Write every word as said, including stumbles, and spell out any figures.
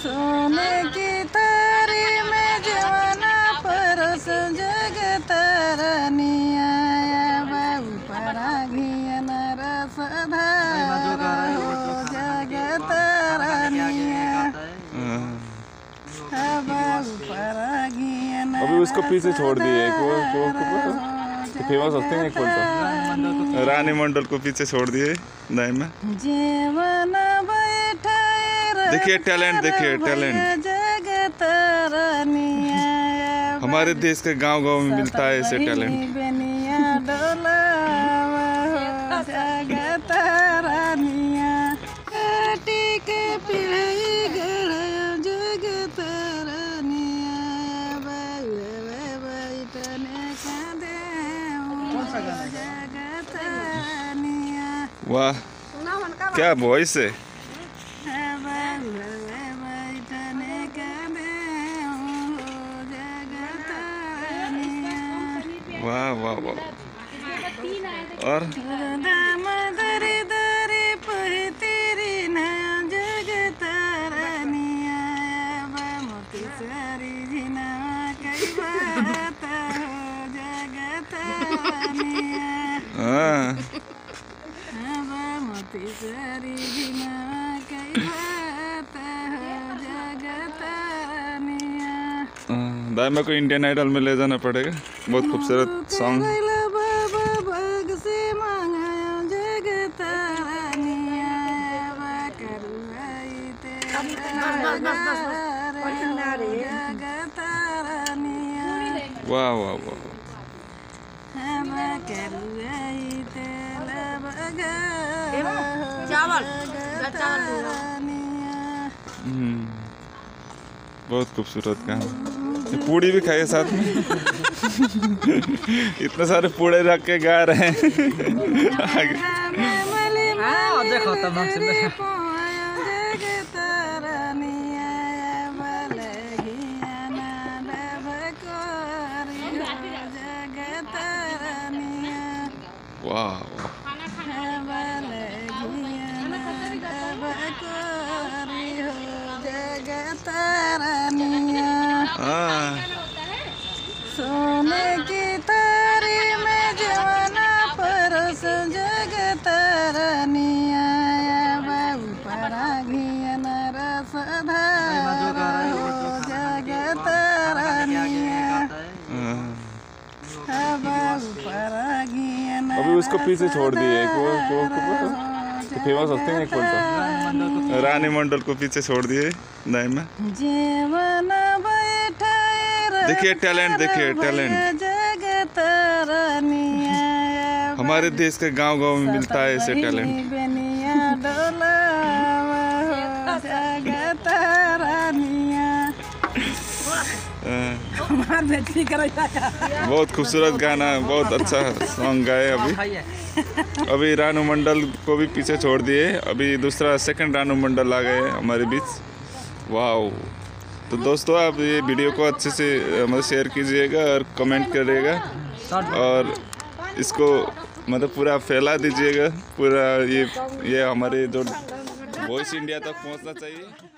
सोने की थारी में जवाना परस जग तरनिया बाबू परा घियन रस धार हो जग तरनिया बाबू परा घियन। अभी उसको पीछे छोड़ दिए एक वो वो फेमस होते हैं एक बोलते रानी मंडल को पीछे छोड़ दिए दाई में। जीवन देखिए टैलेंट, देखिए टैलेंट हमारे देश के गांव-गांव में मिलता है ऐसे टैलेंट। वाह क्या वॉइस है। वाह वाह वाह। और दाई मेरे को इंडियन आइडल में ले जाना पड़ेगा। बहुत खूबसूरत सॉन्ग। वाह वाह वाह। बहुत खूबसूरत गाना। पूड़ी भी खाए साथ में। इतने सारे पूड़े रख के गा रहे हैं। वाह सोने की थारी में जवाना परस जग तरनिया बाबू परा घियन रस धार हो जग तरनिया बाबू परा घियन। अभी उसको पीछे छोड़ दिए एक वो वो फेमस होते हैं एक बोलते रानी मंडल को पीछे छोड़ दिए दाई में। जीवन देखिए टैलेंट, देखिए टैलेंट हमारे देश के गांव-गांव में मिलता है ऐसे टैलेंट। बहुत खूबसूरत गाना, बहुत अच्छा सॉन्ग गाए। अभी अभी रानू मंडल को भी पीछे छोड़ दिए। अभी दूसरा सेकंड रानू मंडल आ गए हमारे बीच। वाह। तो दोस्तों आप ये वीडियो को अच्छे से मतलब शेयर कीजिएगा और कमेंट करिएगा और इसको मतलब पूरा फैला दीजिएगा। पूरा ये ये हमारे जो वॉइस इंडिया तक पहुंचना चाहिए।